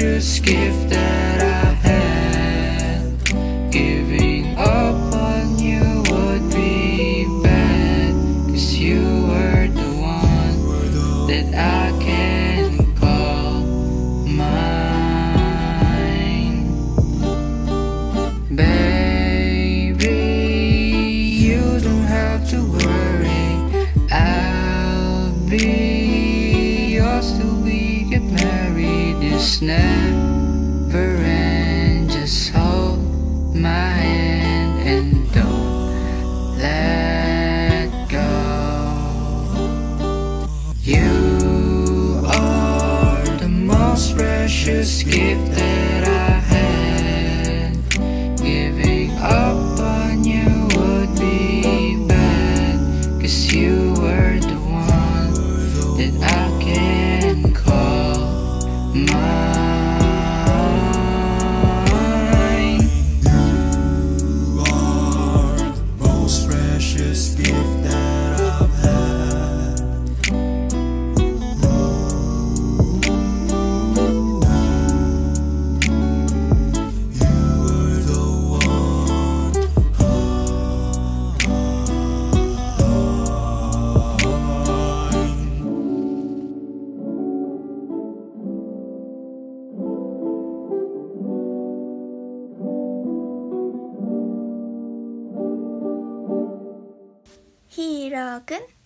precious gift that I had. Giving up on you would be bad, 'cause you were the one that I can call mine. Baby, you don't have to worry, I'll be yours till we get married. This never ends, just hold my hand and don't let go. You are the most precious gift that I had. Giving up on you would be bad, 'cause you were the one that I can call mine. You are the most precious gift that I've had. You were the one. 히로군